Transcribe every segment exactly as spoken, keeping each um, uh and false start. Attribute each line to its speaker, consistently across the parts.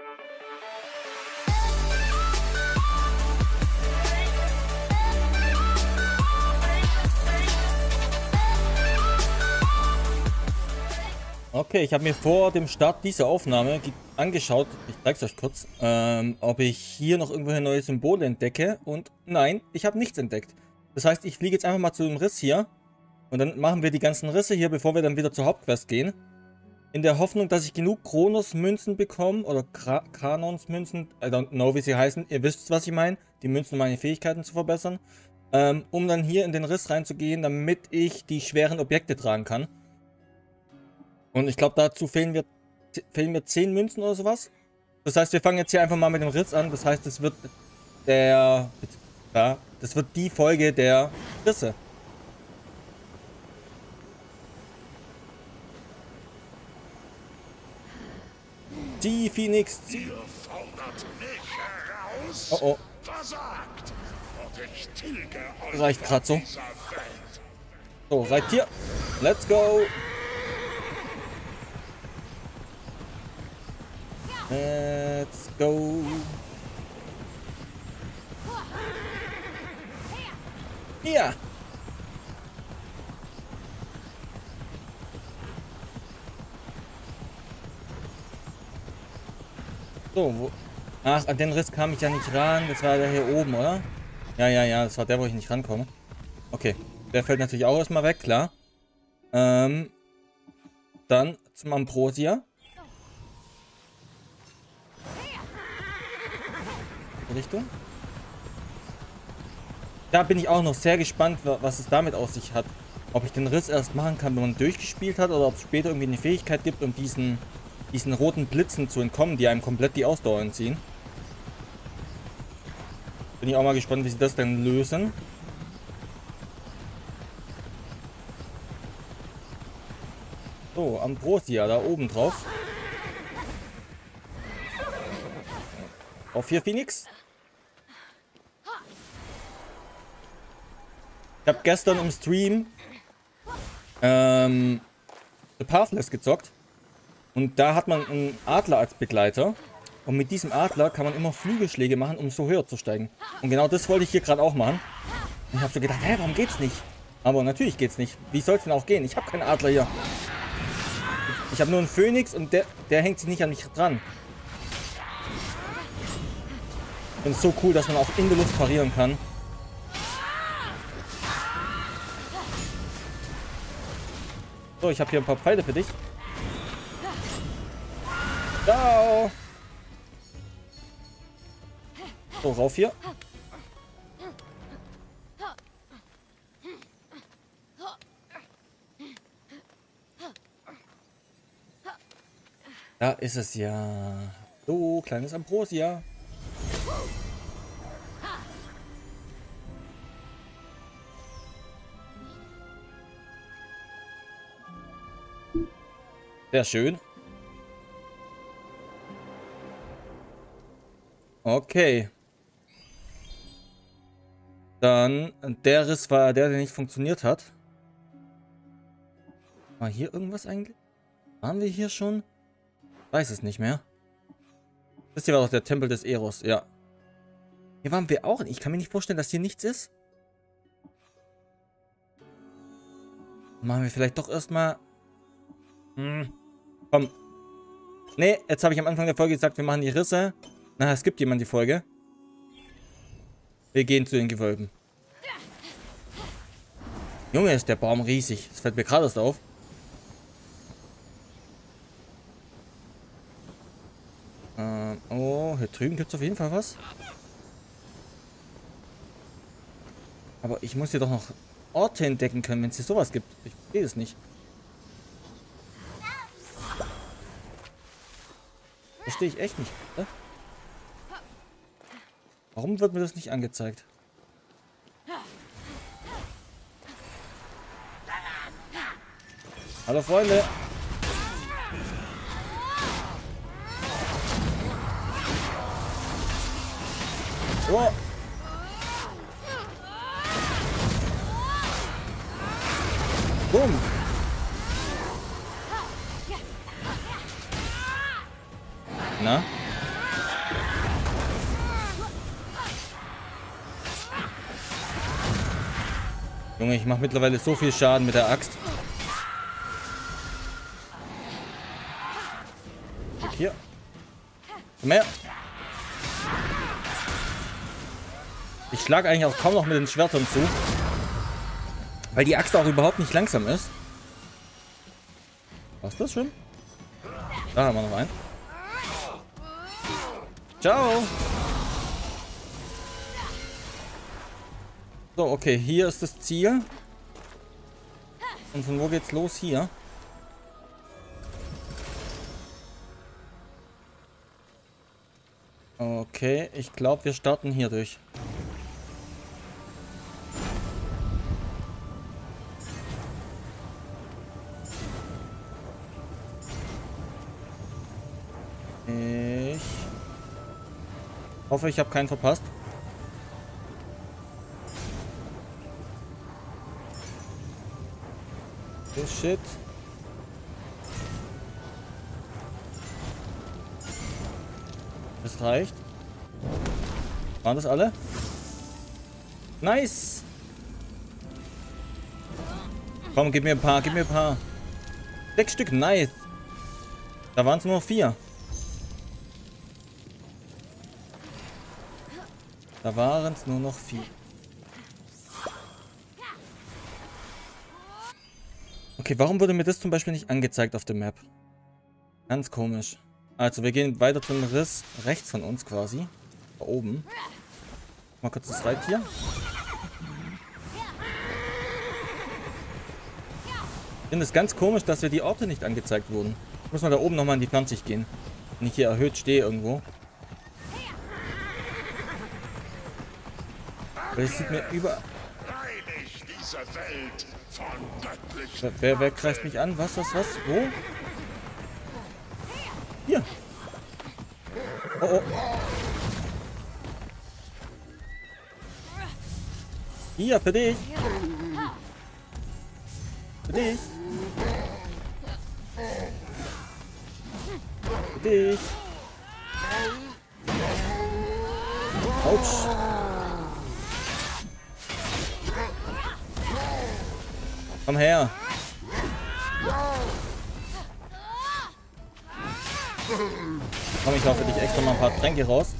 Speaker 1: Okay, ich habe mir vor dem Start dieser Aufnahme angeschaut, ich zeige es euch kurz, ähm, ob ich hier noch irgendwelche neue Symbole entdecke. Und nein, ich habe nichts entdeckt. Das heißt, ich fliege jetzt einfach mal zu dem Riss hier. Und dann machen wir die ganzen Risse hier, bevor wir dann wieder zur Hauptquest gehen. In der Hoffnung, dass ich genug Kronos-Münzen bekomme. Oder Kanons-Münzen. I don't know, wie sie heißen. Ihr wisst, was ich meine. Die Münzen, um meine Fähigkeiten zu verbessern. Ähm, um dann hier in den Riss reinzugehen, damit ich die schweren Objekte tragen kann. Und ich glaube, dazu fehlen mir, fehlen mir zehn Münzen oder sowas. Das heißt, wir fangen jetzt hier einfach mal mit dem Riss an. Das heißt, es wird der... Ja, das wird die Folge der Risse. Die Phoenix.
Speaker 2: Ihr fordert mich heraus.
Speaker 1: Oh oh.
Speaker 2: Versagt. Und ich tilge euch
Speaker 1: Reicht gerade so.
Speaker 2: von dieser Welt.
Speaker 1: So, seid hier. Let's go. Let's go. Ja. So, wo... Ach, an den Riss kam ich ja nicht ran. Das war der hier oben, oder? Ja, ja, ja. Das war der, wo ich nicht rankomme. Okay. Der fällt natürlich auch erstmal weg, klar. Ähm. Dann zum Ambrosia. Richtung. Da bin ich auch noch sehr gespannt, was es damit aus sich hat. Ob ich den Riss erst machen kann, wenn man durchgespielt hat, oder ob es später irgendwie eine Fähigkeit gibt, um diesen, diesen roten Blitzen zu entkommen, die einem komplett die Ausdauer entziehen. Bin ich auch mal gespannt, wie sie das denn lösen. So, Ambrosia, da oben drauf. Auf hier, Phoenix. Ich habe gestern im Stream ähm, The Pathless gezockt. Und da hat man einen Adler als Begleiter. Und mit diesem Adler kann man immer Flügelschläge machen, um so höher zu steigen. Und genau das wollte ich hier gerade auch machen. Und ich habe so gedacht, hä, warum geht's nicht? Aber natürlich geht's nicht. Wie soll es denn auch gehen? Ich habe keinen Adler hier. Ich habe nur einen Phönix und der, der hängt sich nicht an mich dran. Und es ist so cool, dass man auch in der Luft parieren kann. So, ich habe hier ein paar Pfeile für dich. Ciao. So, rauf hier. Da ist es ja. So, kleines Ambrosia. Sehr schön. Okay. Dann, der Riss war der, der nicht funktioniert hat. War hier irgendwas eigentlich? Waren wir hier schon? Weiß es nicht mehr. Das hier war doch der Tempel des Eros, ja. Hier waren wir auch. Ich kann mir nicht vorstellen, dass hier nichts ist. Machen wir vielleicht doch erstmal... Hm. Komm. Nee, jetzt habe ich am Anfang der Folge gesagt, wir machen die Risse. Na, es gibt jemand die Folge. Wir gehen zu den Gewölben. Junge, ist der Baum riesig. Das fällt mir gerade erst auf. Ähm, oh, hier drüben gibt es auf jeden Fall was. Aber ich muss hier doch noch Orte entdecken können, wenn es hier sowas gibt. Ich verstehe es nicht. Verstehe ich echt nicht. Oder? Warum wird mir das nicht angezeigt? Hallo Freunde. Oh. Bumm. Na? Junge, ich mache mittlerweile so viel Schaden mit der Axt. Guck hier. Komm her. Ich schlage eigentlich auch kaum noch mit den Schwertern zu. Weil die Axt auch überhaupt nicht langsam ist. Was ist das schon? Da haben wir noch einen. Ciao. So, okay, hier ist das Ziel. Und von wo geht's los hier? Okay, ich glaube, wir starten hier durch. Ich hoffe, ich habe keinen verpasst. Oh shit. Das reicht. Waren das alle? Nice. Komm, gib mir ein paar, gib mir ein paar. Sechs Stück, nice. Da waren es nur noch vier. Da waren es nur noch vier. Okay, warum wurde mir das zum Beispiel nicht angezeigt auf der Map? Ganz komisch. Also, wir gehen weiter zum Riss rechts von uns quasi. Da oben. Mal kurz das Reittier. Ich finde es ganz komisch, dass wir die Orte nicht angezeigt wurden. Ich muss mal da oben nochmal in die zwanzig gehen. Wenn ich hier erhöht stehe irgendwo. Weil es sieht mir über... Wer, wer, wer greift mich an? Was, was, was? Wo? Hier. Oh, oh. Hier, für dich. Für dich. Für dich. Autsch. Komm her. Komm, ich hoffe, dich extra mal ein paar Tränke raus.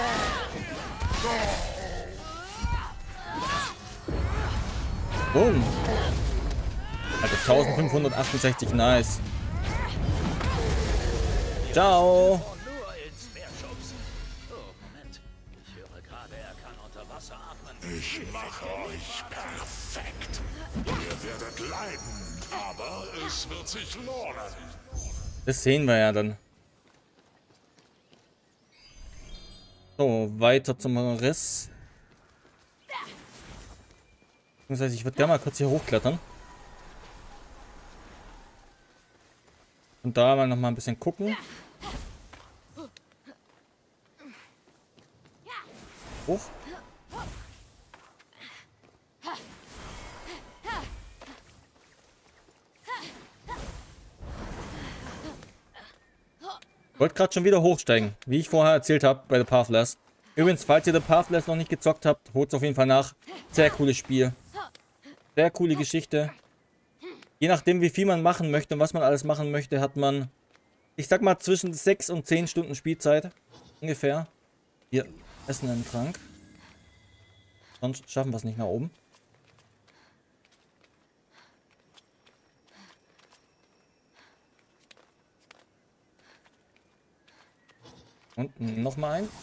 Speaker 1: Boom. Also eintausendfünfhundertachtundsechzig, nice. Ciao.
Speaker 2: Ich mache euch perfekt. Ihr werdet leiden, aber es wird sich lohnen.
Speaker 1: Das sehen wir ja dann. So, weiter zum Riss. Das heißt, ich würde gerne mal kurz hier hochklettern. Und da mal noch mal ein bisschen gucken. Hoch. Ich wollte gerade schon wieder hochsteigen, wie ich vorher erzählt habe bei The Pathless. Übrigens, falls ihr The Pathless noch nicht gezockt habt, holt es auf jeden Fall nach. Sehr cooles Spiel. Sehr coole Geschichte. Je nachdem, wie viel man machen möchte und was man alles machen möchte, hat man, ich sag mal, zwischen sechs und zehn Stunden Spielzeit. Ungefähr. Wir essen einen Trank. Sonst schaffen wir es nicht nach oben. Und nochmal ein.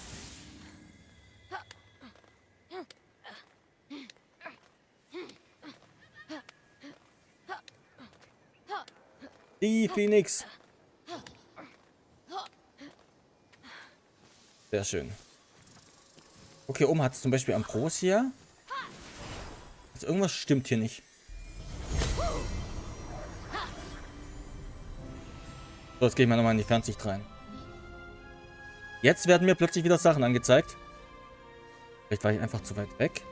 Speaker 1: Die Phoenix. Sehr schön. Okay, oben hat es zum Beispiel Ambrosia. Also irgendwas stimmt hier nicht. So, jetzt gehe ich mal nochmal in die Fernsicht rein. Jetzt werden mir plötzlich wieder Sachen angezeigt. Vielleicht war ich einfach zu weit weg.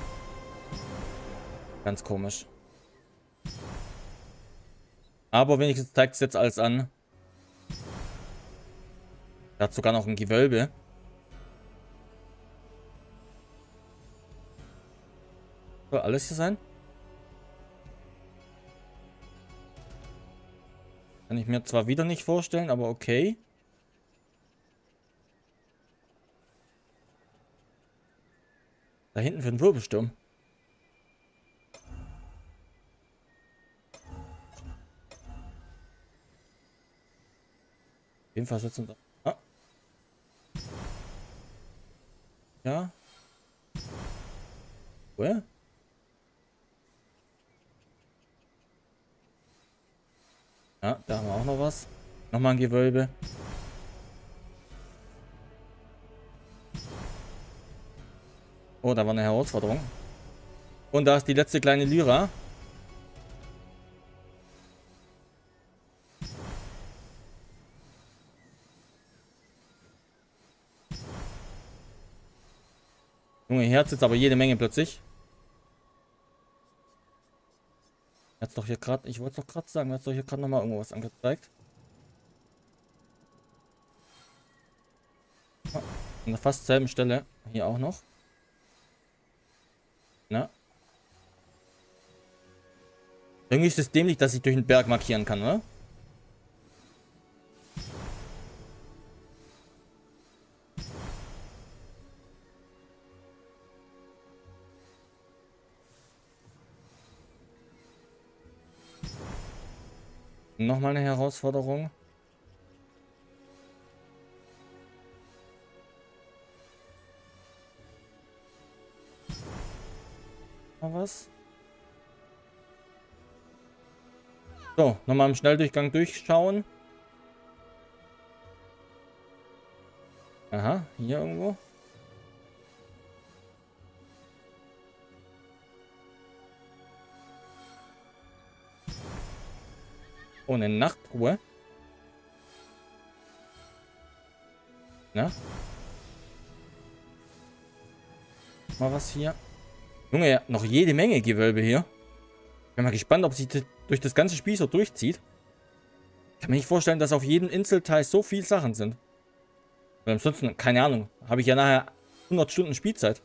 Speaker 1: Ganz komisch. Aber wenigstens zeigt es jetzt alles an. Er hat sogar noch ein Gewölbe. Soll alles hier sein? Kann ich mir zwar wieder nicht vorstellen, aber okay. Da hinten für den Wirbelsturm. Jedenfalls setzen wir. Ah. Ja. Woher? Ja, da haben wir auch noch was. Nochmal ein Gewölbe. Oh, da war eine Herausforderung. Und da ist die letzte kleine Lyra. Junge, hier hat es jetzt aber jede Menge plötzlich. Jetzt doch hier gerade, ich wollte es doch gerade sagen, jetzt doch hier gerade nochmal irgendwas angezeigt. Ah, an der fast selben Stelle. Hier auch noch. Na. Irgendwie ist es dämlich, dass ich durch den Berg markieren kann, oder? Nochmal eine Herausforderung. Mal was. So, nochmal im Schnelldurchgang durchschauen. Aha, hier irgendwo. Oh, eine Nachtruhe. Na? Mal was hier. Junge, ja, noch jede Menge Gewölbe hier. Ich bin mal gespannt, ob sich das durch das ganze Spiel so durchzieht. Ich kann mir nicht vorstellen, dass auf jedem Inselteil so viele Sachen sind. Weil ansonsten, keine Ahnung, habe ich ja nachher hundert Stunden Spielzeit.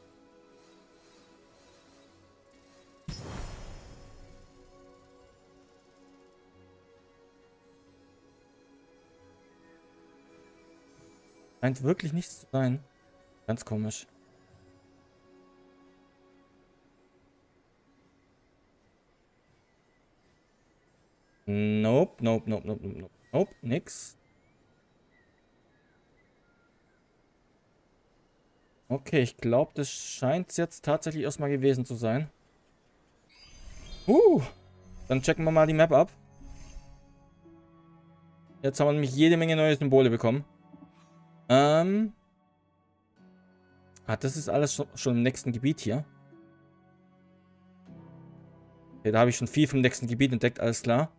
Speaker 1: Scheint wirklich nichts zu sein. Ganz komisch. Nope, nope, nope, nope, nope, nope, nix. Okay, ich glaube, das scheint es jetzt tatsächlich erstmal gewesen zu sein. Uh, dann checken wir mal die Map ab. Jetzt haben wir nämlich jede Menge neue Symbole bekommen. Ähm. Ah, das ist alles schon, schon im nächsten Gebiet hier. Okay, da habe ich schon viel vom nächsten Gebiet entdeckt, alles klar.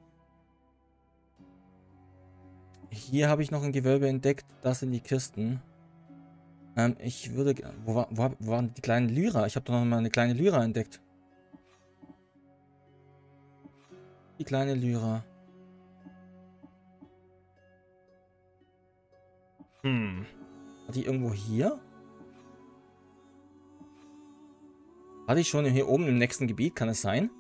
Speaker 1: Hier habe ich noch ein Gewölbe entdeckt. Das sind die Kisten. Ähm, ich würde... Wo, war, wo, wo waren die kleinen Lyra? Ich habe doch noch mal eine kleine Lyra entdeckt. Die kleine Lyra. Hm. War die irgendwo hier? War die schon hier oben im nächsten Gebiet? Kann es sein?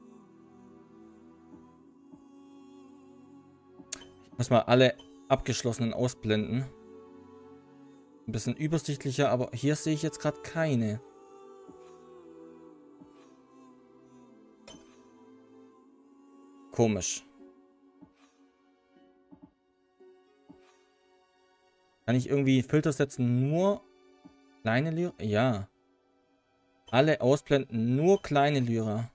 Speaker 1: Ich muss mal alle abgeschlossenen ausblenden. Ein bisschen übersichtlicher, aber hier sehe ich jetzt gerade keine. Komisch. Kann ich irgendwie Filter setzen? Nur kleine Lyra? Ja. Alle ausblenden. Nur kleine Lyra.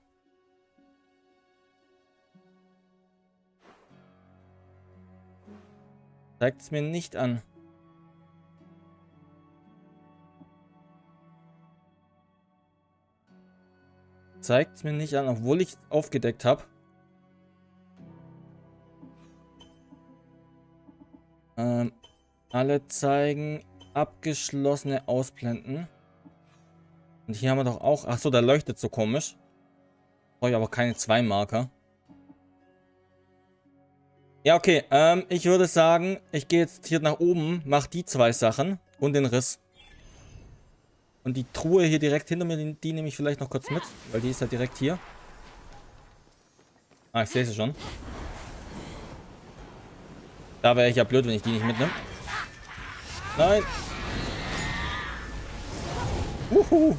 Speaker 1: Zeigt es mir nicht an. Zeigt es mir nicht an, obwohl ich es aufgedeckt habe. Ähm, alle zeigen abgeschlossene Ausblenden. Und hier haben wir doch auch... Achso, da leuchtet so komisch. Brauche ich aber keine zwei Marker. Ja, okay. Ähm, ich würde sagen, ich gehe jetzt hier nach oben, mache die zwei Sachen und den Riss. Und die Truhe hier direkt hinter mir, die, die nehme ich vielleicht noch kurz mit, weil die ist ja direkt hier. Ah, ich sehe sie schon. Da wäre ich ja blöd, wenn ich die nicht mitnehme. Nein. Uhu.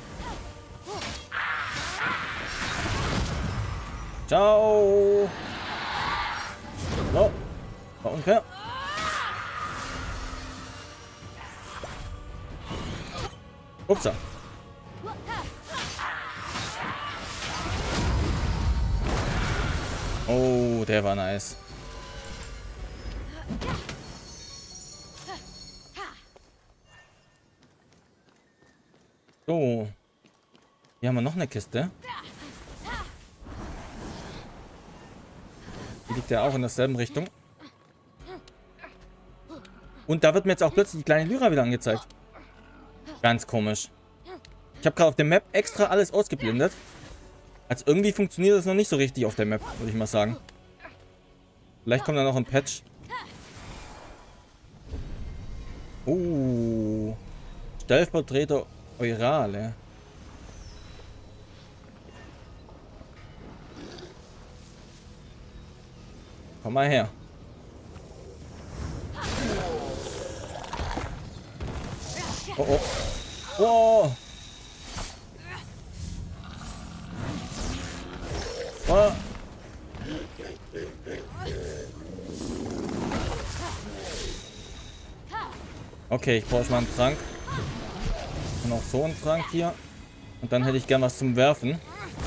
Speaker 1: Ciao. So. War unfair. Upsa. Oh, der war nice. So. Hier haben wir noch eine Kiste. Die liegt ja auch in derselben Richtung. Und da wird mir jetzt auch plötzlich die kleine Lyra wieder angezeigt. Ganz komisch. Ich habe gerade auf der Map extra alles ausgeblendet. Also irgendwie funktioniert das noch nicht so richtig auf der Map, würde ich mal sagen. Vielleicht kommt da noch ein Patch. Oh. Stellvertreter Eurale. Komm mal her. Oh oh. Oh. Oh. Okay, ich brauche mal einen Trank. Und auch so einen Trank hier. Und dann hätte ich gern was zum Werfen.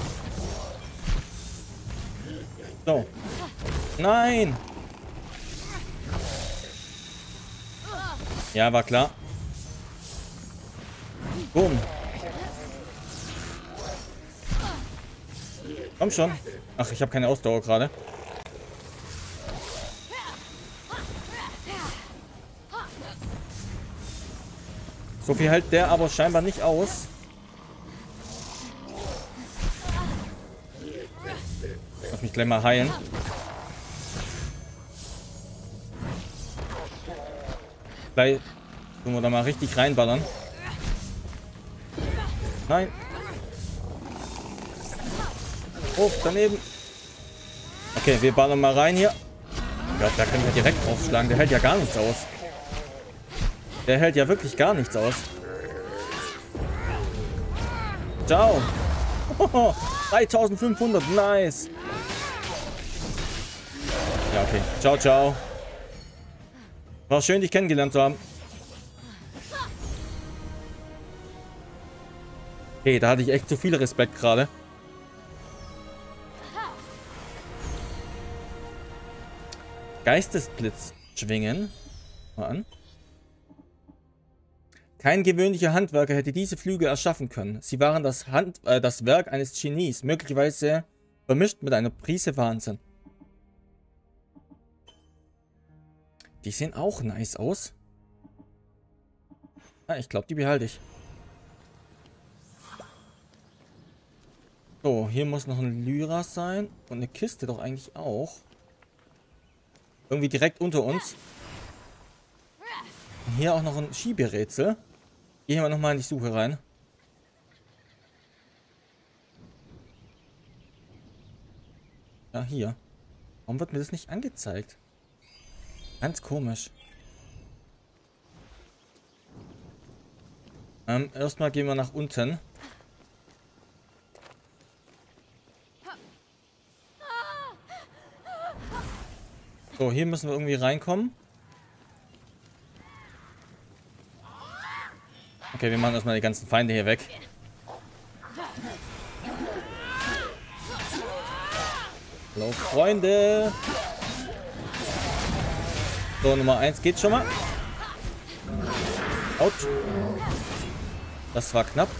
Speaker 1: So. Nein! Ja, war klar. Boom. Komm schon. Ach, ich habe keine Ausdauer gerade. So viel hält der aber scheinbar nicht aus. Lass mich gleich mal heilen. Gleich tun wir da mal richtig reinballern. Nein. Oh, daneben. Okay, wir ballern mal rein hier. Ja, da können wir direkt draufschlagen. Der hält ja gar nichts aus. Der hält ja wirklich gar nichts aus. Ciao. Oh, dreitausendfünfhundert, nice. Ja, okay. Ciao, ciao. War schön, dich kennengelernt zu haben. Okay, da hatte ich echt zu viel Respekt gerade. Geistesblitz schwingen. Mal an. Kein gewöhnlicher Handwerker hätte diese Flügel erschaffen können. Sie waren das, Hand, äh, das Werk eines Genies, möglicherweise vermischt mit einer Prise Wahnsinn. Die sehen auch nice aus. Ah, ich glaube, die behalte ich. So, hier muss noch ein Lyra sein. Und eine Kiste doch eigentlich auch. Irgendwie direkt unter uns. Und hier auch noch ein Schieberätsel. Gehen wir nochmal in die Suche rein. Ja, hier. Warum wird mir das nicht angezeigt? Ganz komisch. Ähm, erstmal gehen wir nach unten. So, hier müssen wir irgendwie reinkommen. Okay, wir machen erstmal die ganzen Feinde hier weg. Hallo, Freunde. So, Nummer eins geht schon mal. Autsch. Das war knapp.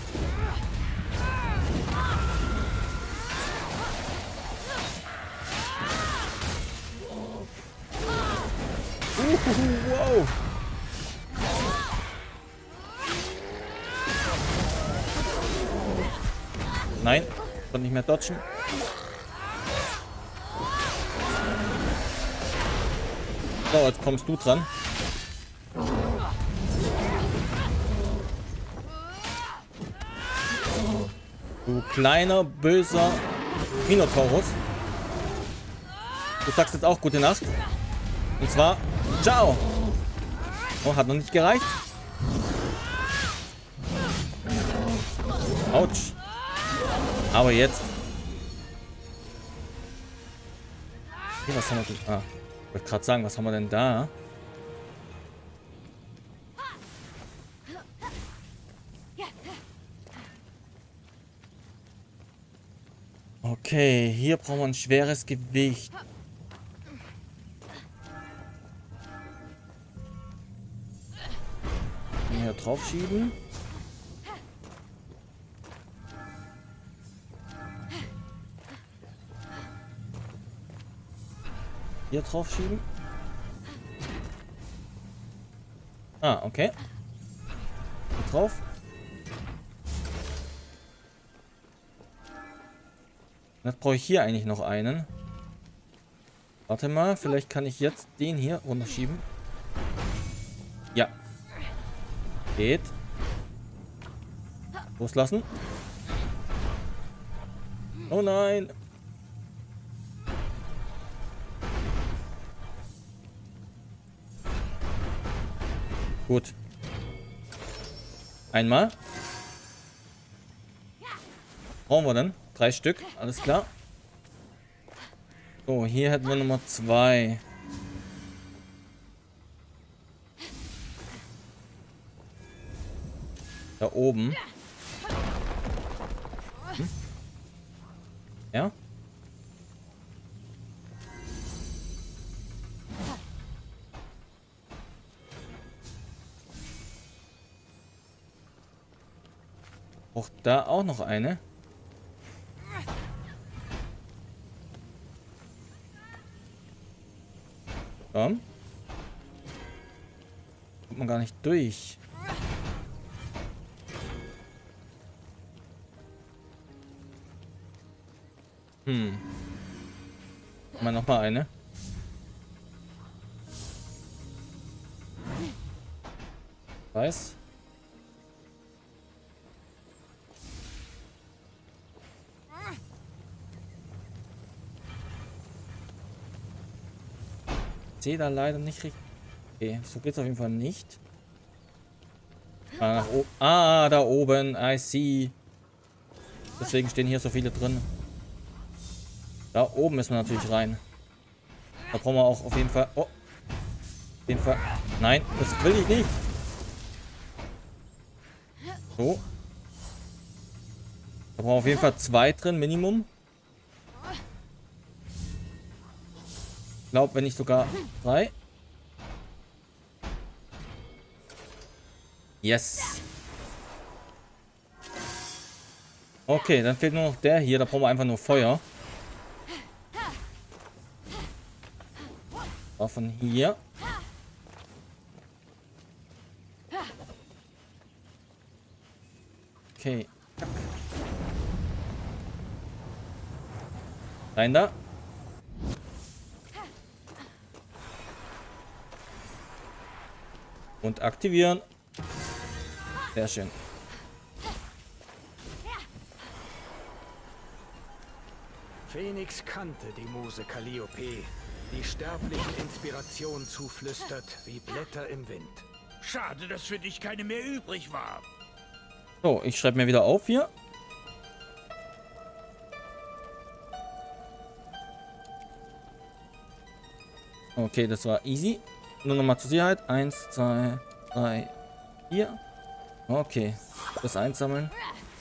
Speaker 1: Uhuhu, wow. Nein, konnte nicht mehr dodgen. So, jetzt kommst du dran. Du kleiner, böser Minotaurus. Du sagst jetzt auch gute Nacht. Und zwar Ciao. Oh, hat noch nicht gereicht. Autsch. Aber jetzt. Okay, was haben wir denn? Ah, ich wollte gerade sagen, was haben wir denn da? Okay, hier brauchen wir ein schweres Gewicht. Hier drauf schieben. Hier drauf schieben. Ah, okay. Hier drauf. Jetzt brauche ich hier eigentlich noch einen. Warte mal, vielleicht kann ich jetzt den hier runterschieben. Ja. Geht. Loslassen. Oh nein. Gut. Einmal. Brauchen wir denn? Drei Stück. Alles klar. So, hier hätten wir Nummer zwei. Da oben. Hm? Ja? Braucht da auch noch eine. Komm. Kommt man gar nicht durch. Hm. Mal noch mal eine. Weiß. Ich sehe da leider nicht richtig. Okay, so geht's auf jeden Fall nicht. Ah, nach oben. Ah, da oben. I see. Deswegen stehen hier so viele drin. Da oben müssen wir natürlich rein. Da brauchen wir auch auf jeden Fall... Oh. Auf jeden Fall... Nein, das will ich nicht. So. Da brauchen wir auf jeden Fall zwei drin, Minimum. Ich glaube, wenn nicht sogar drei. Yes. Okay, dann fehlt nur noch der hier. Da brauchen wir einfach nur Feuer. Von hier. Okay. Rein da. Und aktivieren. Sehr schön.
Speaker 3: Phoenix kannte die Muse Calliope, die sterblichen Inspiration zuflüstert wie Blätter im Wind.
Speaker 2: Schade, dass für dich keine mehr übrig war.
Speaker 1: So, ich schreibe mir wieder auf hier. Okay, das war easy. Nur nochmal zur Sicherheit. Eins, zwei, drei, vier. Okay, das einsammeln.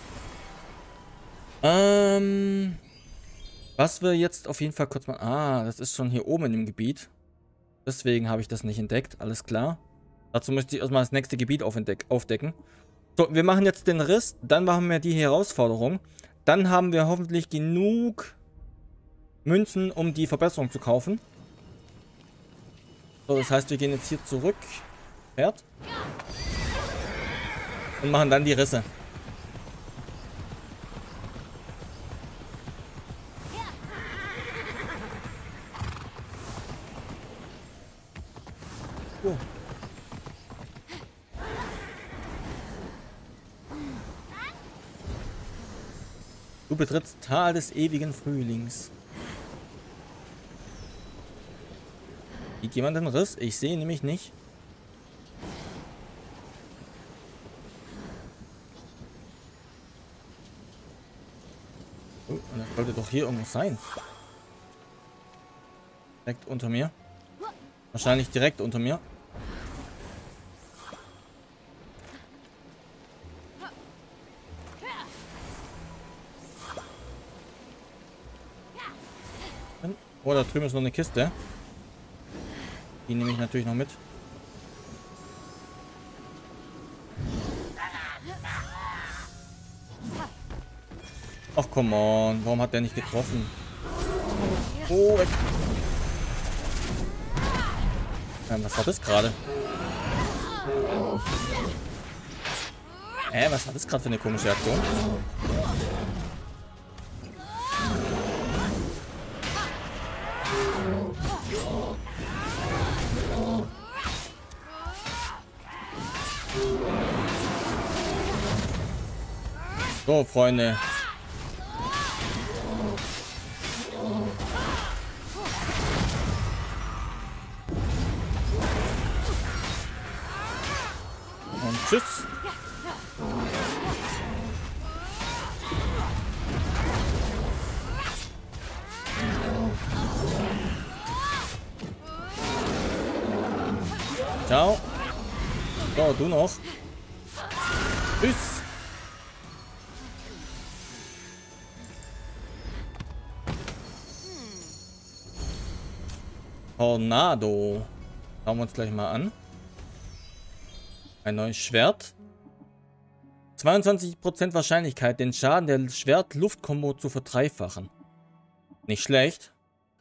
Speaker 1: Ähm, was wir jetzt auf jeden Fall kurz mal... Ah, das ist schon hier oben in dem Gebiet. Deswegen habe ich das nicht entdeckt. Alles klar. Dazu möchte ich erstmal das nächste Gebiet aufdecken. So, wir machen jetzt den Riss. Dann machen wir die Herausforderung. Dann haben wir hoffentlich genug Münzen, um die Verbesserung zu kaufen. So, das heißt, wir gehen jetzt hier zurück. Pferd. Und machen dann die Risse. Oh. Du betrittst Tal des ewigen Frühlings. Sieht jemand den Riss? Ich sehe ihn nämlich nicht. Oh, das sollte doch hier irgendwo sein. Direkt unter mir. Wahrscheinlich direkt unter mir. Oh, da drüben ist noch eine Kiste. Die nehme ich natürlich noch mit. Ach, come on. Warum hat der nicht getroffen? Oh, weg. Ähm, was war das gerade? Äh, was war das gerade für eine komische Aktion? So, Freunde. Und tschüss. Ciao. So, du noch. Tschüss. Tornado. Schauen wir uns gleich mal an. Ein neues Schwert. zweiundzwanzig Prozent Wahrscheinlichkeit, den Schaden der Schwert-Luft-Kombo zu verdreifachen. Nicht schlecht.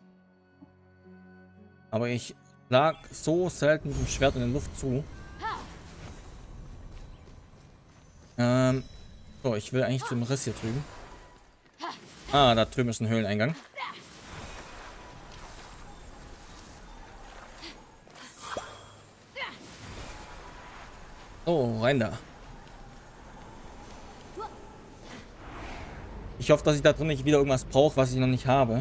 Speaker 1: Aber ich lag so selten mit dem Schwert in der Luft zu. Ähm. So, ich will eigentlich zum Riss hier drüben. Ah, da drüben ist ein Höhleneingang. Oh, rein da. Ich hoffe, dass ich da drin nicht wieder irgendwas brauche, was ich noch nicht habe.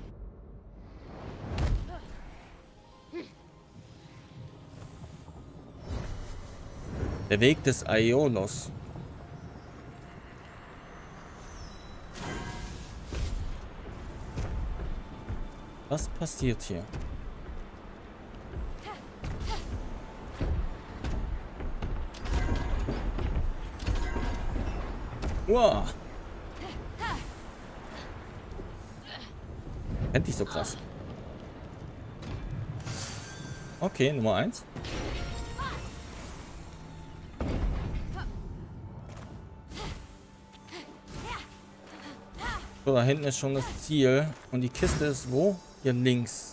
Speaker 1: Der Weg des Aiolos. Was passiert hier? Wow. Endlich so krass. Okay, Nummer eins. So, da hinten ist schon das Ziel. Und die Kiste ist wo? Hier links.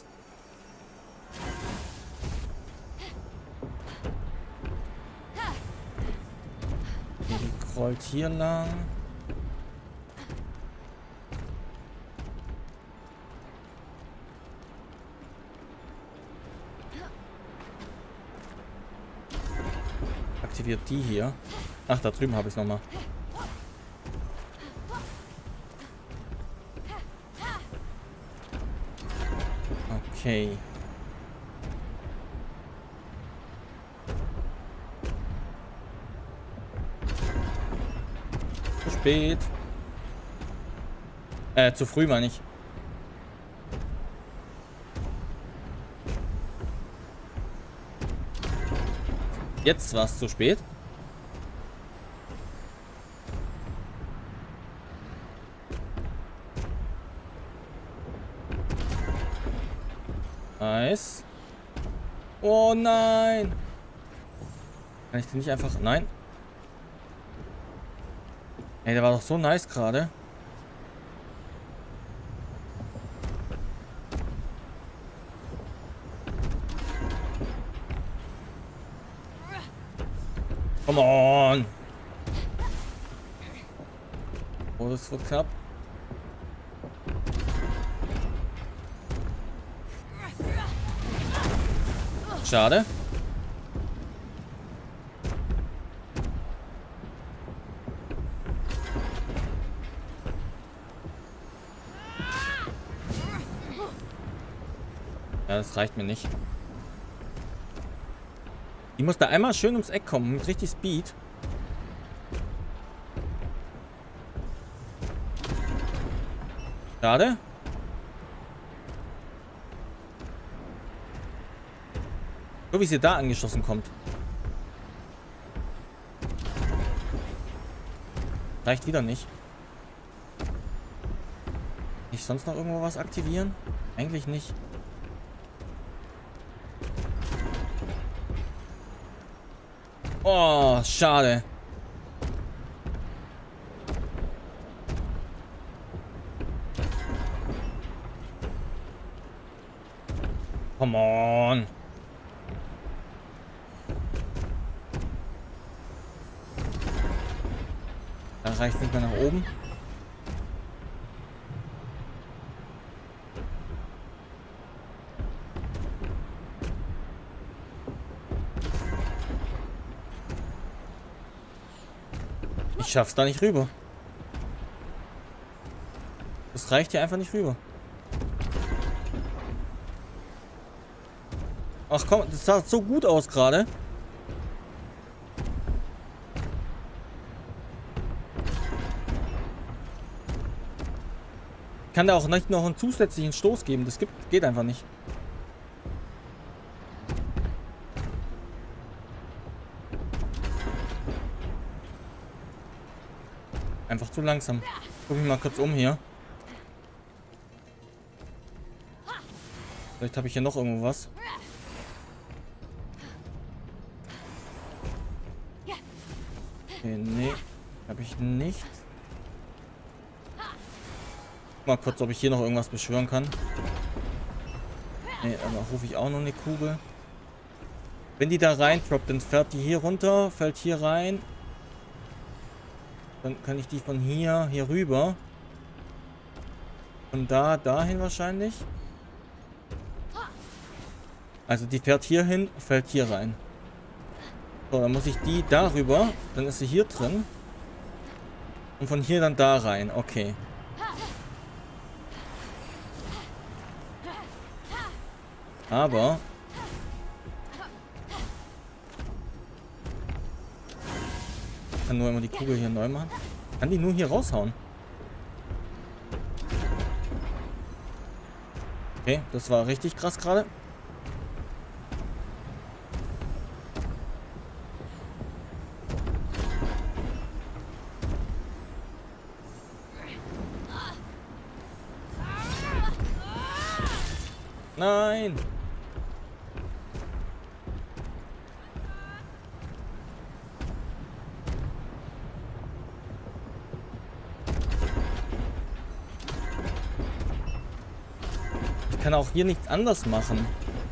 Speaker 1: Die rollt hier lang. Aktiviert die hier. Ach, da drüben habe ich es nochmal. Okay. Zu spät. Äh, zu früh meine ich. Jetzt war es zu spät. Nice. Oh nein. Kann ich den nicht einfach... Nein. Ey, der war doch so nice gerade. Come on. Oh, das wird knapp. Schade. Ja, das reicht mir nicht. Die muss da einmal schön ums Eck kommen, mit richtig Speed. Schade. So wie sie da angeschossen kommt. Reicht wieder nicht. Nicht sonst noch irgendwo was aktivieren? Eigentlich nicht. Oh, schade. Come on. Da reicht nicht mehr nach oben. Ich schaff's da nicht rüber. Das reicht hier einfach nicht rüber. Ach komm, das sah so gut aus gerade. Kann da auch nicht noch einen zusätzlichen Stoß geben. Das gibt, geht einfach nicht. Einfach zu langsam. Guck mich mal kurz um hier. Vielleicht habe ich hier noch irgendwo was. Okay, nee. Habe ich nicht. Mal kurz, ob ich hier noch irgendwas beschwören kann. Nee, aber rufe ich auch noch eine Kugel. Wenn die da rein droppt, dann fährt die hier runter, fällt hier rein. Dann kann ich die von hier, hier rüber. Von da, dahin wahrscheinlich. Also die fährt hier hin, fällt hier rein. So, dann muss ich die darüber. Dann ist sie hier drin. Und von hier dann da rein. Okay. Aber ich kann nur immer die Kugel hier neu machen. Kann die nur hier raushauen? Okay, das war richtig krass gerade. Nein! Ich kann auch hier nichts anders machen.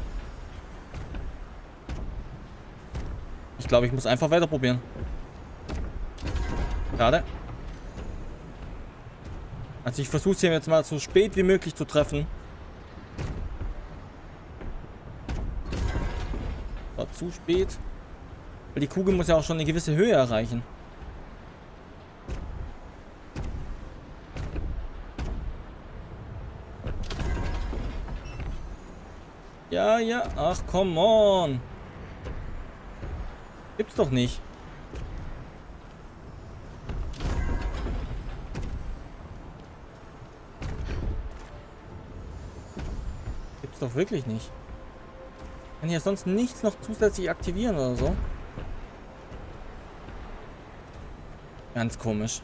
Speaker 1: Ich glaube, ich muss einfach weiter probieren. Schade. Also ich versuche es hier jetzt mal so spät wie möglich zu treffen. War zu spät. Weil die Kugel muss ja auch schon eine gewisse Höhe erreichen. Ja, ja. Ach, come on. Gibt's doch nicht. Gibt's doch wirklich nicht. Ich kann hier sonst nichts noch zusätzlich aktivieren oder so. Ganz komisch.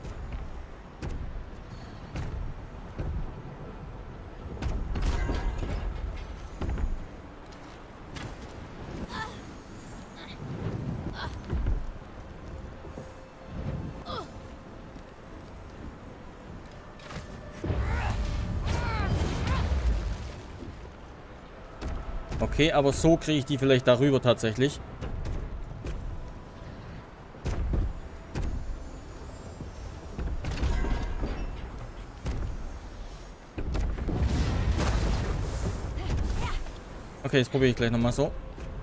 Speaker 1: Okay, aber so kriege ich die vielleicht darüber tatsächlich. Okay, jetzt probiere ich gleich nochmal so.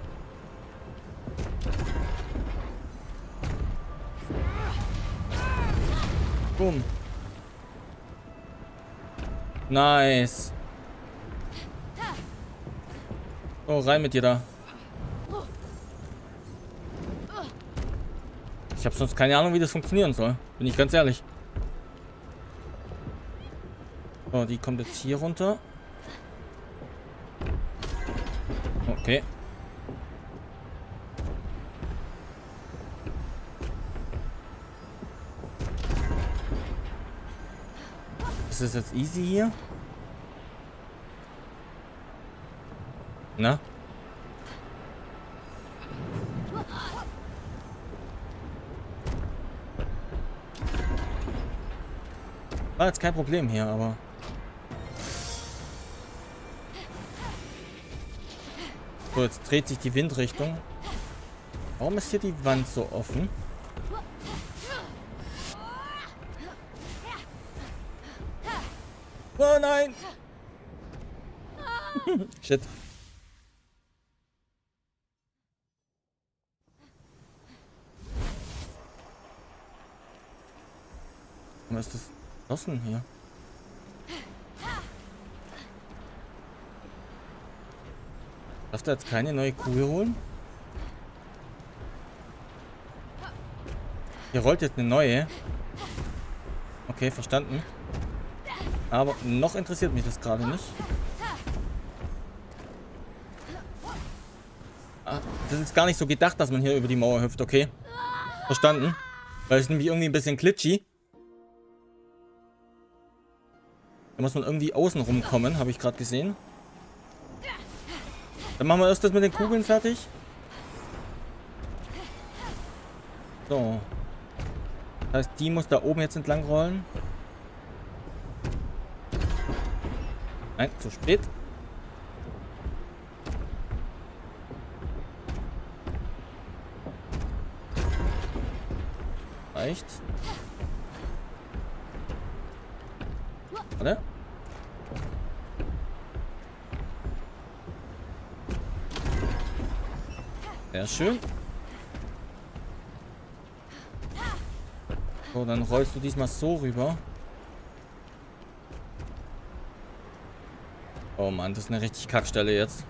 Speaker 1: Boom. Nice. So, rein mit dir da. Ich habe sonst keine Ahnung, wie das funktionieren soll. Bin ich ganz ehrlich. So, die kommt jetzt hier runter. Okay. Ist das jetzt easy hier? Na? War jetzt kein Problem hier, aber... So, jetzt dreht sich die Windrichtung. Warum ist hier die Wand so offen? Oh nein! Shit. Was ist das draußen hier? Darf da jetzt keine neue Kugel holen? Hier rollt jetzt eine neue. Okay, verstanden. Aber noch interessiert mich das gerade nicht. Ah, das ist gar nicht so gedacht, dass man hier über die Mauer hüpft, okay? Verstanden. Weil es ist nämlich irgendwie ein bisschen glitchy. Da muss man irgendwie außen rumkommen, habe ich gerade gesehen. Dann machen wir erst das mit den Kugeln fertig. So. Das heißt, die muss da oben jetzt entlang rollen. Nein, zu spät. Reicht. Warte. Sehr schön. So, dann rollst du diesmal so rüber. Oh Mann, das ist eine richtig Kackstelle jetzt.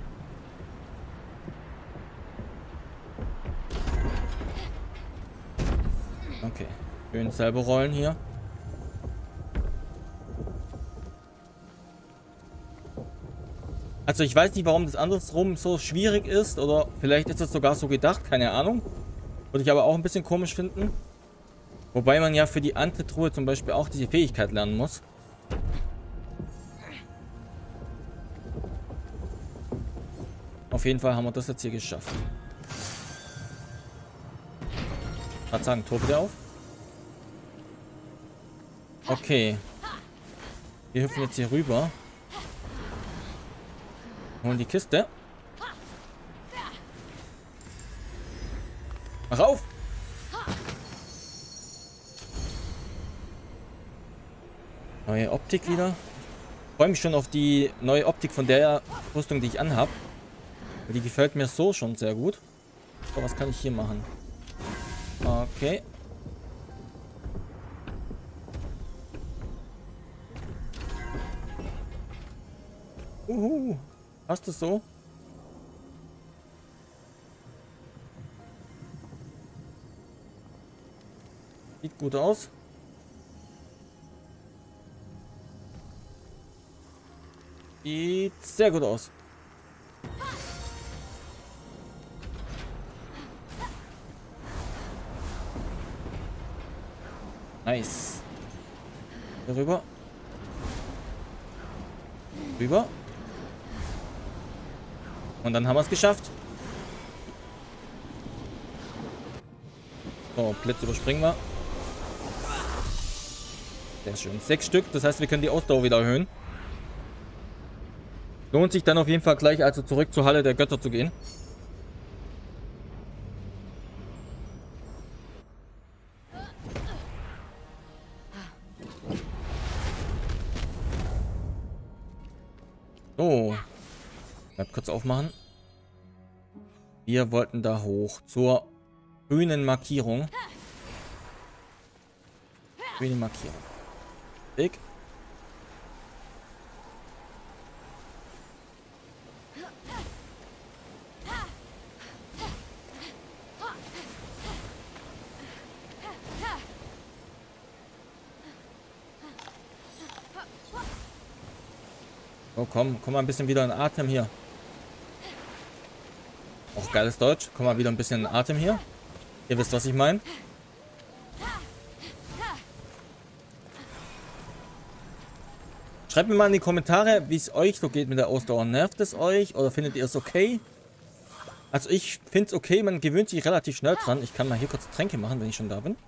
Speaker 1: Okay. Schön selber rollen hier. Also ich weiß nicht, warum das andersrum so schwierig ist. Oder vielleicht ist das sogar so gedacht. Keine Ahnung. Würde ich aber auch ein bisschen komisch finden. Wobei man ja für die andere Truhe zum Beispiel auch diese Fähigkeit lernen muss. Auf jeden Fall haben wir das jetzt hier geschafft. Gerade sagen, Tor wieder auf. Okay. Wir hüpfen jetzt hier rüber. Holen die Kiste. Mach auf! Neue Optik wieder. Ich freue mich schon auf die neue Optik von der Rüstung, die ich anhab. Die gefällt mir so schon sehr gut. So, was kann ich hier machen? Okay. Uhu. Passt das so? Sieht gut aus. Sieht sehr gut aus. Nice. Hier rüber. Rüber. Und dann haben wir es geschafft. So, Blitz überspringen wir. Sehr schön. Sechs Stück. Das heißt, wir können die Ausdauer wieder erhöhen. Lohnt sich dann auf jeden Fall gleich also zurück zur Halle der Götter zu gehen. So. Bleib kurz aufmachen. Wir wollten da hoch zur grünen Markierung. Grüne Markierung. Weg. Oh komm, komm mal ein bisschen wieder in Atem hier. Auch geiles Deutsch. Komm mal wieder ein bisschen in Atem hier. Ihr wisst, was ich meine. Schreibt mir mal in die Kommentare, wie es euch so geht mit der Ausdauer. Nervt es euch oder findet ihr es okay? Also ich finde es okay, man gewöhnt sich relativ schnell dran. Ich kann mal hier kurz Tränke machen, wenn ich schon da bin.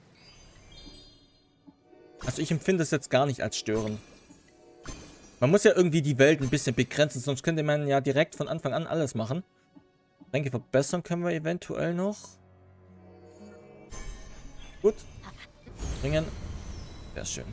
Speaker 1: Also ich empfinde es jetzt gar nicht als störend. Man muss ja irgendwie die Welt ein bisschen begrenzen, sonst könnte man ja direkt von Anfang an alles machen. Tränke verbessern können wir eventuell noch. Gut. Bringen. Sehr schön.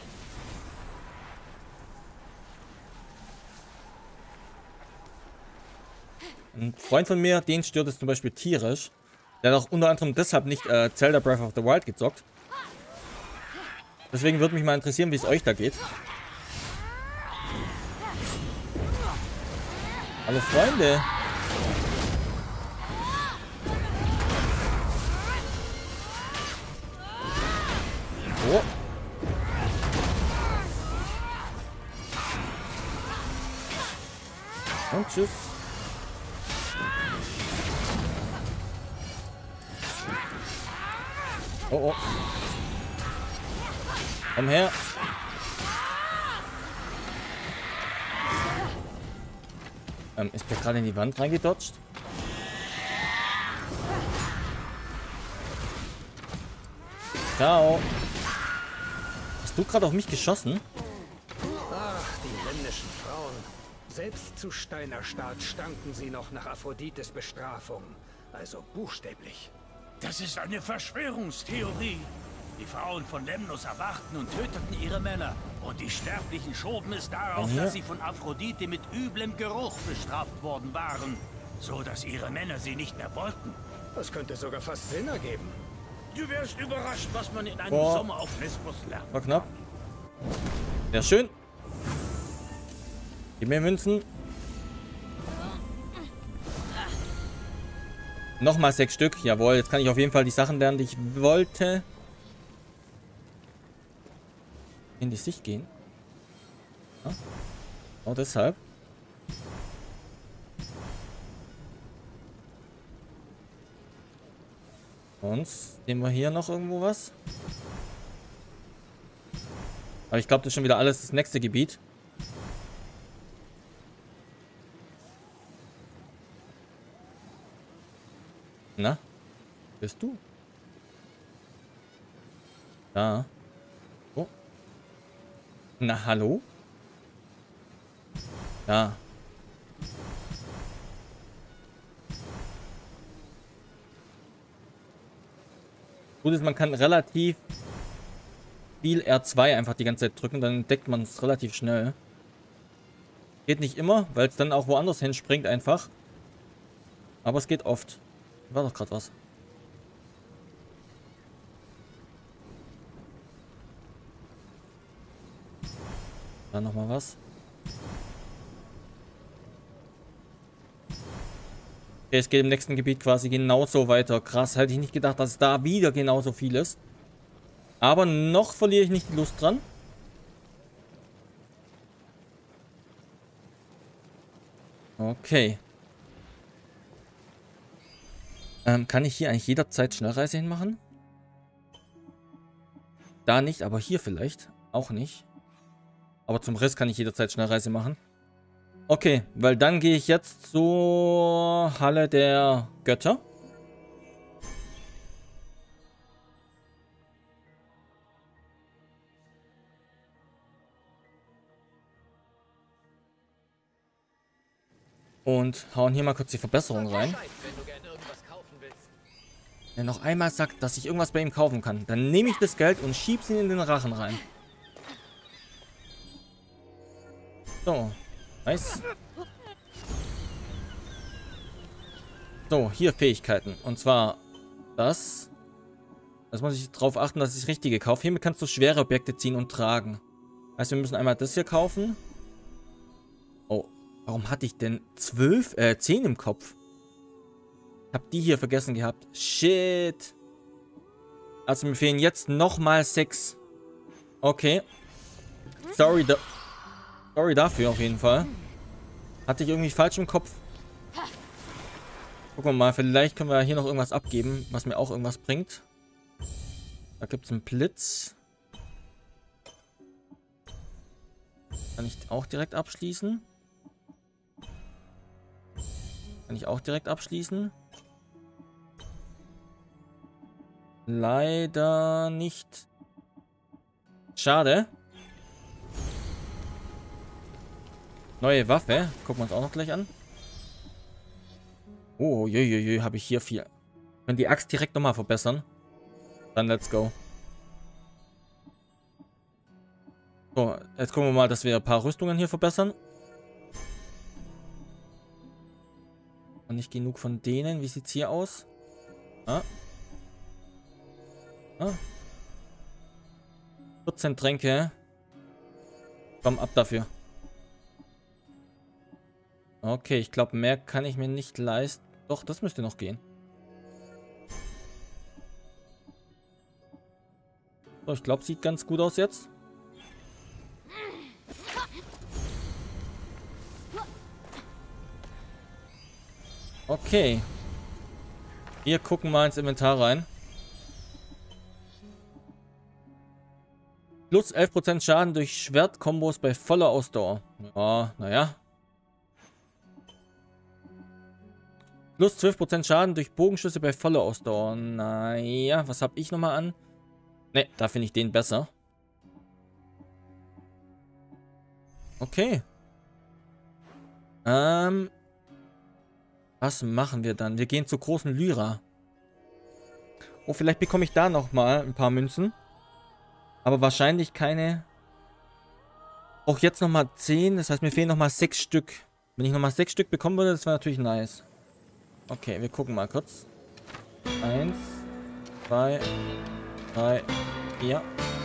Speaker 1: Ein Freund von mir, den stört es zum Beispiel tierisch. Der hat auch unter anderem deshalb nicht äh, Zelda Breath of the Wild gezockt. Deswegen würde mich mal interessieren, wie es euch da geht. Hallo Freunde. Oh. Und tschüss. Oh, oh. Komm her. Ähm, ist der gerade in die Wand reingedodgt? Ciao. Hast du gerade auf mich geschossen?
Speaker 3: Ach, die ländischen Frauen. Selbst zu Steinerstadt stanken sie noch nach Aphrodites Bestrafung. Also buchstäblich.
Speaker 4: Das ist eine Verschwörungstheorie. Die Frauen von Lemnos erwachten und töteten ihre Männer. Und die Sterblichen schoben es darauf,
Speaker 1: ja.
Speaker 4: dass sie von Aphrodite mit üblem Geruch bestraft worden waren. So, dass ihre Männer sie nicht mehr wollten.
Speaker 3: Das könnte sogar fast Sinn ergeben.
Speaker 4: Du wirst überrascht, was man in einem
Speaker 1: Boah.
Speaker 4: Sommer auf Lesbos lernt.
Speaker 1: War knapp. Sehr schön. Gib mir Münzen. Nochmal sechs Stück. Jawohl, jetzt kann ich auf jeden Fall die Sachen lernen, die ich wollte. In die Sicht gehen. Ja. Genau deshalb. Sonst sehen wir hier noch irgendwo was. Aber ich glaube, das ist schon wieder alles das nächste Gebiet. Na? Bist du? Da. Oh. Na, hallo? Da. Gut ist, man kann relativ viel R zwei einfach die ganze Zeit drücken, dann entdeckt man es relativ schnell. Geht nicht immer, weil es dann auch woanders hinspringt einfach. Aber es geht oft. War doch gerade was. Da nochmal was. Okay, es geht im nächsten Gebiet quasi genauso weiter. Krass, hätte ich nicht gedacht, dass es da wieder genauso viel ist. Aber noch verliere ich nicht die Lust dran. Okay. Ähm, kann ich hier eigentlich jederzeit Schnellreise hinmachen? Da nicht, aber hier vielleicht. Auch nicht. Aber zum Riss kann ich jederzeit Schnellreise machen. Okay, weil dann gehe ich jetzt zur Halle der Götter. Und hauen hier mal kurz die Verbesserung rein. Wenn er noch einmal sagt, dass ich irgendwas bei ihm kaufen kann, dann nehme ich das Geld und schieb's ihn in den Rachen rein. So. Nice. So, hier Fähigkeiten. Und zwar das. Das muss ich darauf achten, dass ich das Richtige kaufe. Hiermit kannst du schwere Objekte ziehen und tragen. Heißt, wir müssen einmal das hier kaufen. Oh, warum hatte ich denn zwölf, äh, zehn im Kopf? Ich habe die hier vergessen gehabt. Shit. Also mir fehlen jetzt nochmal sechs. Okay. Sorry, da Sorry dafür auf jeden Fall. Hatte ich irgendwie falsch im Kopf. Gucken wir mal, vielleicht können wir hier noch irgendwas abgeben, was mir auch irgendwas bringt. Da gibt es einen Blitz. Kann ich auch direkt abschließen? Kann ich auch direkt abschließen? Leider nicht. Schade. Neue Waffe. Gucken wir uns auch noch gleich an. Oh, jö, habe ich hier viel. Wenn die Axt direkt nochmal verbessern. Dann let's go. So, jetzt gucken wir mal, dass wir ein paar Rüstungen hier verbessern. Und nicht genug von denen. Wie sieht's hier aus? Ah. Ah. vierzehn Tränke. Komm, ab dafür. Okay, ich glaube, mehr kann ich mir nicht leisten. Doch, das müsste noch gehen. So, ich glaube, sieht ganz gut aus jetzt. Okay. Wir gucken mal ins Inventar rein. Plus elf Prozent Schaden durch Schwertkombos bei voller Ausdauer. Ja, naja. Plus zwölf Prozent Schaden durch Bogenschüsse bei voller Ausdauer. Naja, was habe ich nochmal an? Ne, da finde ich den besser. Okay. Ähm. Was machen wir dann? Wir gehen zur großen Lyra. Oh, vielleicht bekomme ich da nochmal ein paar Münzen. Aber wahrscheinlich keine. Auch jetzt nochmal zehn. Das heißt, mir fehlen nochmal sechs Stück. Wenn ich nochmal sechs Stück bekommen würde, das wäre natürlich nice. Okay, wir gucken mal kurz. Eins, zwei, drei, vier.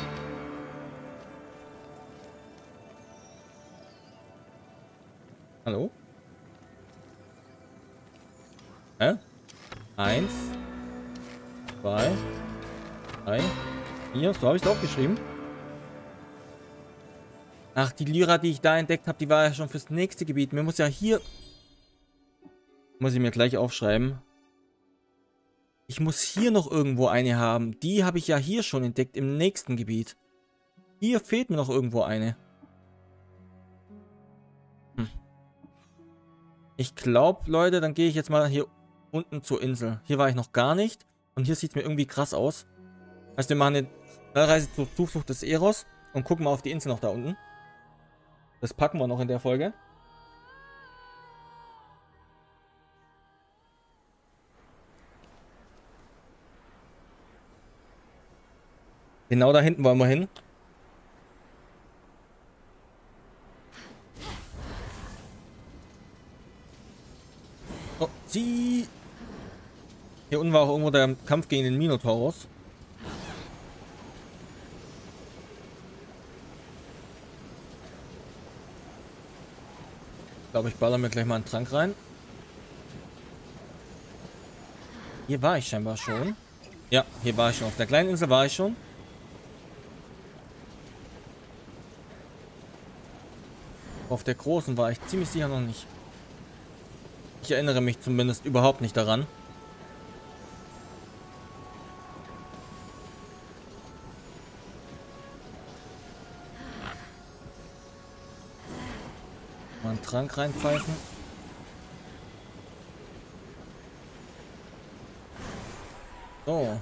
Speaker 1: Hallo? Hä? Eins, zwei, drei, vier. So habe ich es aufgeschrieben. Ach, die Lyra, die ich da entdeckt habe, die war ja schon fürs nächste Gebiet. Mir muss ja hier... Muss ich mir gleich aufschreiben. Ich muss hier noch irgendwo eine haben. Die habe ich ja hier schon entdeckt, im nächsten Gebiet. Hier fehlt mir noch irgendwo eine. Hm. Ich glaube, Leute, dann gehe ich jetzt mal hier unten zur Insel. Hier war ich noch gar nicht. Und hier sieht es mir irgendwie krass aus. Heißt, wir machen eine Reise zur Zuflucht des Eros und gucken mal auf die Insel noch da unten. Das packen wir noch in der Folge. Genau da hinten wollen wir hin. Oh, sie. Hier unten war auch irgendwo der Kampf gegen den Minotaurus. Ich glaube, ich baller mir gleich mal einen Trank rein. Hier war ich scheinbar schon. Ja, hier war ich schon. Auf der kleinen Insel war ich schon. Auf der großen war ich ziemlich sicher noch nicht. Ich erinnere mich zumindest überhaupt nicht daran. Mal einen Trank reinpfeifen. So.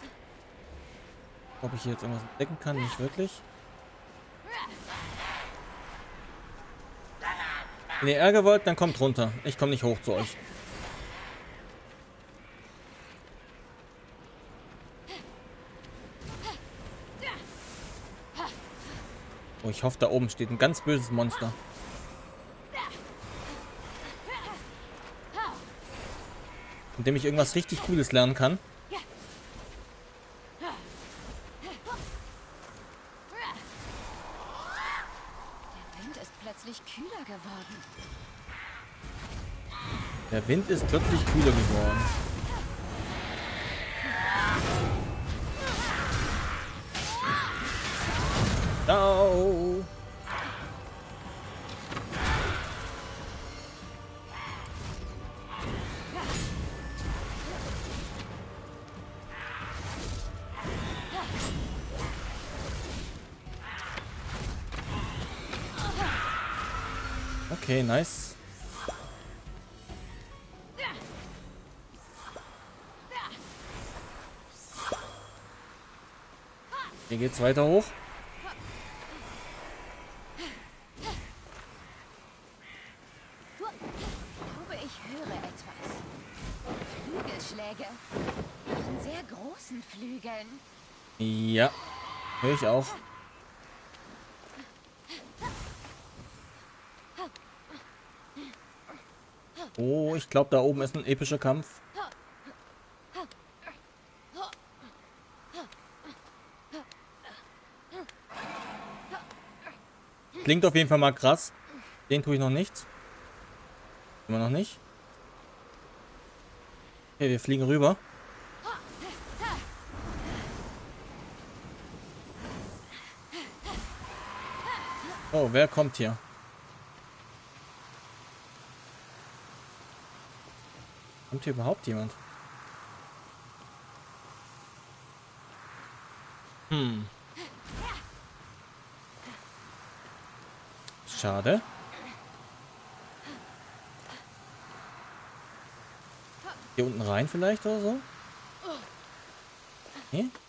Speaker 1: Ob ich hier jetzt irgendwas entdecken kann? Nicht wirklich. Wenn ihr Ärger wollt, dann kommt runter. Ich komme nicht hoch zu euch. Oh, ich hoffe, da oben steht ein ganz böses Monster. Von dem ich irgendwas richtig Cooles lernen kann.
Speaker 5: Kühler geworden.
Speaker 1: Der Wind ist plötzlich kühler geworden. Ciao. Okay, nice. Hier geht's weiter hoch.
Speaker 5: Ich glaube, ich höre etwas. Flügelschläge. Von sehr großen Flügeln.
Speaker 1: Ja, höre ich auch. Oh, ich glaube, da oben ist ein epischer Kampf. Klingt auf jeden Fall mal krass. Den tue ich noch nicht. Immer noch nicht. Okay, wir fliegen rüber. Oh, wer kommt hier? Kommt hier überhaupt jemand? Hm. Schade. Hier unten rein vielleicht oder so? Nee?